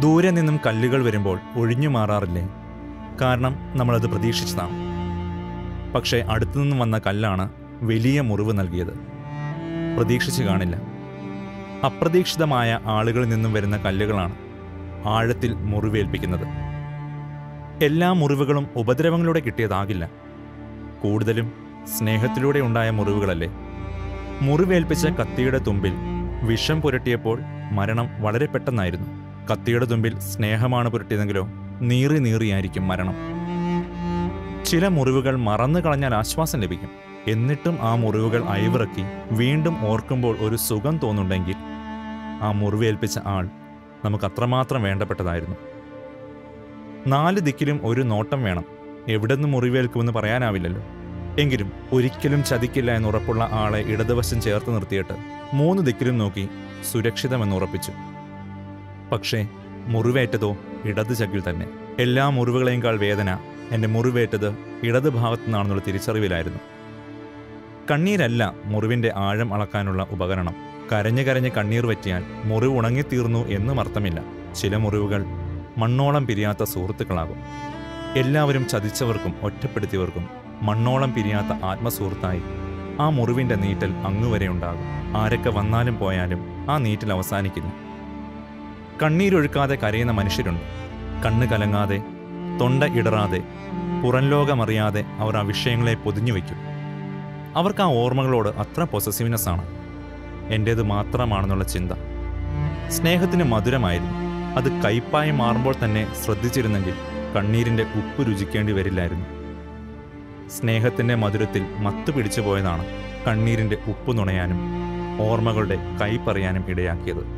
ദൂരെ നിന്നും കല്ലുകൾ വരുമ്പോൾ ഒഴിഞ്ഞു മാറാറില്ലേ? കാരണം നമ്മളത് പ്രതീക്ഷിച്ചതാണ്. പക്ഷേ അടുത്തുനിന്നും വന്ന കല്ലാണ് വലിയ മുറിവ് നൽകിയത്. പ്രതീക്ഷിച്ചു കാണില്ല. അപ്രതീക്ഷിതമായ ആളുകളിൽ നിന്നും വരുന്ന കല്ലുകളാണ് ആഴത്തിൽ മുറിവേൽപ്പിക്കുന്നത്. എല്ലാ മുറിവുകളും ഉപദ്രവങ്ങളിലൂടെ കിട്ടിയതാകില്ല. കൂടുതലും സ്നേഹത്തിലൂടെ ഉണ്ടായ മുറിവുകളല്ലേ. മുറിവേൽപ്പിച്ച കത്തിയുടെ തുമ്പിൽ വിഷം പുരട്ടിയപ്പോൾ മരണം വളരെ പെട്ടെന്നായിരുന്നു. കത്തിയുടെ തുമ്പിൽ സ്നേഹമാണ് പുരട്ടിയതെങ്കിലോ നീറി നീറിയായിരിക്കും മരണം. ചില മുറിവുകൾ മറന്നു കളഞ്ഞാൽ ആശ്വാസം ലഭിക്കും. എന്നിട്ടും ആ മുറിവുകൾ അയവിറക്കി വീണ്ടും ഓർക്കുമ്പോൾ ഒരു സുഖം തോന്നുന്നുണ്ടെങ്കിൽ ആ മുറിവേൽപ്പിച്ച ആൾ നമുക്ക് അത്രമാത്രം വേണ്ടപ്പെട്ടതായിരുന്നു. 4 ദിക്കിലും ഒരു നോട്ടം വേണം. എവിടെന്ന് മുറിവേൽക്കുമെന്ന് പറയാനാവില്ലല്ലോ. എങ്കിലും ഒരിക്കലും ചതിക്കില്ല എന്നുറപ്പുള്ള ആളെ ഇടതുവശം ചേർത്ത് നിർത്തിയിട്ട് 3 ദിക്കിലും നോക്കി സുരക്ഷിതമെന്നുറപ്പിച്ചു. പക്ഷേ മുറിവേറ്റതോ ഇടത് ചക്കിൽ തന്നെ. എല്ലാ മുറിവുകളേക്കാൾ വേദന എൻ്റെ മുറിവേറ്റത് ഇടത് ഭാഗത്തു നിന്നാണെന്നുള്ള തിരിച്ചറിവിലായിരുന്നു. കണ്ണീരല്ല മുറിവിൻ്റെ ആഴം അളക്കാനുള്ള ഉപകരണം. കരഞ്ഞ് കരഞ്ഞ് കണ്ണീർ വറ്റിയാൽ മുറിവ് ഉണങ്ങിത്തീർന്നു എന്നും അർത്ഥമില്ല. ചില മുറിവുകൾ മണ്ണോളം പിരിയാത്ത സുഹൃത്തുക്കളാകും. എല്ലാവരും ചതിച്ചവർക്കും ഒറ്റപ്പെടുത്തിയവർക്കും മണ്ണോളം പിരിയാത്ത ആത്മസുഹൃത്തായി ആ മുറിവിൻ്റെ നീറ്റൽ അങ്ങുവരെ ഉണ്ടാകും. ആരൊക്കെ വന്നാലും പോയാലും ആ നീറ്റൽ അവസാനിക്കില്ല. കണ്ണീരൊഴുക്കാതെ കരയുന്ന മനുഷ്യരുണ്ട്. കണ്ണ് കലങ്ങാതെ, തൊണ്ട ഇടറാതെ, പുറം ലോകമറിയാതെ അവർ ആ വിഷയങ്ങളെ പൊതിഞ്ഞു വയ്ക്കും. അവർക്ക് ആ ഓർമ്മകളോട് അത്ര പൊസസീവ്നെസ് ആണ്. എൻ്റേത് മാത്രമാണെന്നുള്ള ചിന്ത. സ്നേഹത്തിന് മധുരമായിരുന്നു. അത് കയ്പായി മാറുമ്പോൾ തന്നെ ശ്രദ്ധിച്ചിരുന്നെങ്കിൽ കണ്ണീരിൻ്റെ ഉപ്പ് രുചിക്കേണ്ടി വരില്ലായിരുന്നു. സ്നേഹത്തിൻ്റെ മധുരത്തിൽ മത്തു പിടിച്ചു പോയതാണ് കണ്ണീരിൻ്റെ ഉപ്പ് നുണയാനും ഓർമ്മകളുടെ കയ്പറിയാനും ഇടയാക്കിയത്.